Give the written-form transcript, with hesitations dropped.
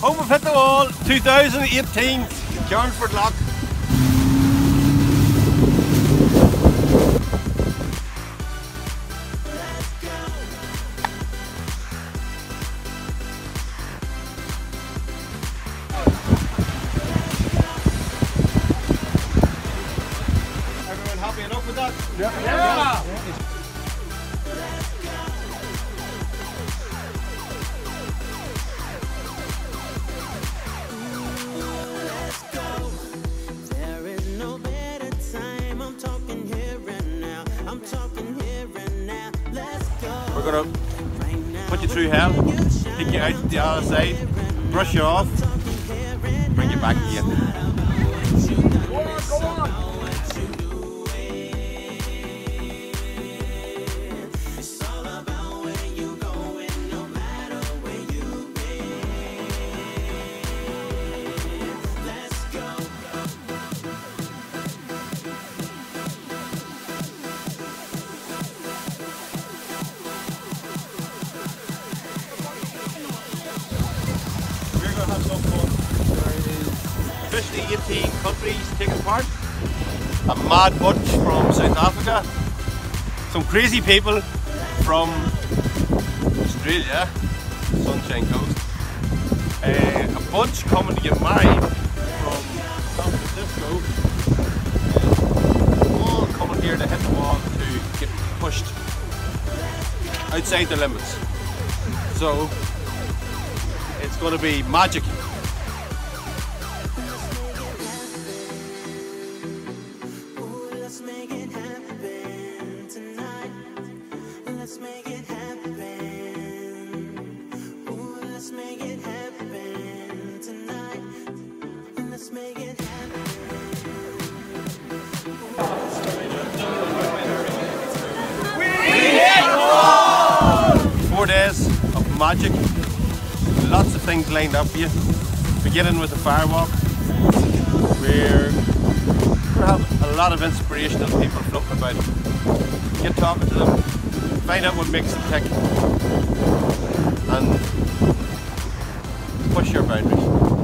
Home of Hit the Wall 2018, Carnsford Lock. Everyone happy enough with that? Yeah. We're going to put you through hell, take you out to the other side, brush you off, bring you back again. Go on. Have some fun. There is officially 18 countries taking part. A mad bunch from South Africa. Some crazy people from Australia, Sunshine Coast. A bunch coming to get married from San Francisco. All coming here to hit the wall to get pushed outside the limits. So it's going to be magic. Four days of magic. Lots of things lined up for you. Beginning with the firewalk. We're going to have a lot of inspirational people floating about. Get talking to them, find out what makes them tick, and push your boundaries.